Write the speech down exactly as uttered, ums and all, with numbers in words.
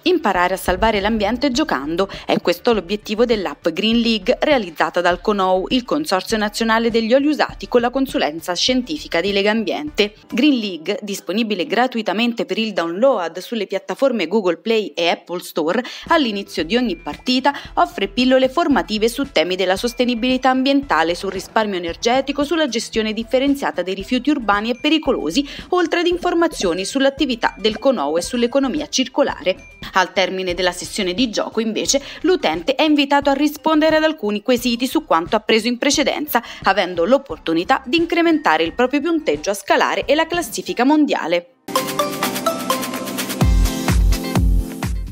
Imparare a salvare l'ambiente giocando. È questo l'obiettivo dell'app Green League realizzata dal CONOU, il Consorzio Nazionale degli Oli Usati, con la consulenza scientifica di Legambiente. Green League, disponibile gratuitamente per il download sulle piattaforme Google Play e Apple Store, all'inizio di ogni partita offre pillole formative su temi della sostenibilità ambientale, sul risparmio energetico, sulla gestione differenziata dei rifiuti urbani e pericolosi, oltre ad informazioni sull'attività del CONOU e sull'economia circolare. Al termine della sessione di gioco, invece, l'utente è invitato a rispondere ad alcuni quesiti su quanto appreso in precedenza, avendo l'opportunità di incrementare il proprio punteggio a scalare e la classifica mondiale.